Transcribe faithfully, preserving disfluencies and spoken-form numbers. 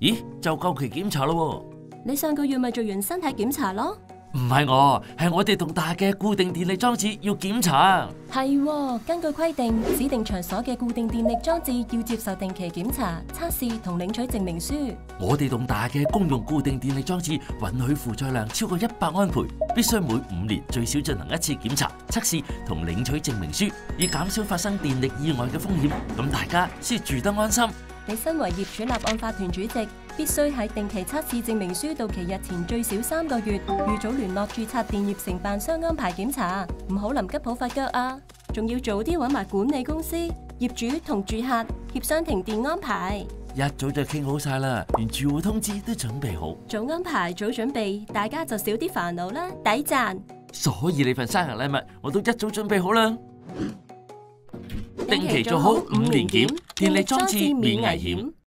咦，就夠期檢查咯。 你上個月咪做完身體檢查咯？ 唔係我，係我哋棟大嘅固定電力裝置要檢查。 係，根據規定，指定場所嘅固定電力裝置要接受定期檢查、測試同領取證明書。 我哋棟大嘅公用固定電力裝置允許負載量超過一百安培，必須每五年最少進行一次檢查、測試同領取證明書，以減少發生電力意外嘅風險。咁大家先住得安心。 你身為業主立案法團主席，必須喺定期測試證明書到期日前最少三個月，預早聯絡註冊電業承辦商安排檢查，唔好臨急抱佛腳啊！仲要早啲搵埋管理公司、業主同住客協商停電安排。 一早就傾好晒啦，連住戶通知都準備好。 早安排早準備，大家就少啲煩惱啦，抵賺。 所以你份生日禮物我都一早準備好啦。定期做好五年檢，電力裝置免危險。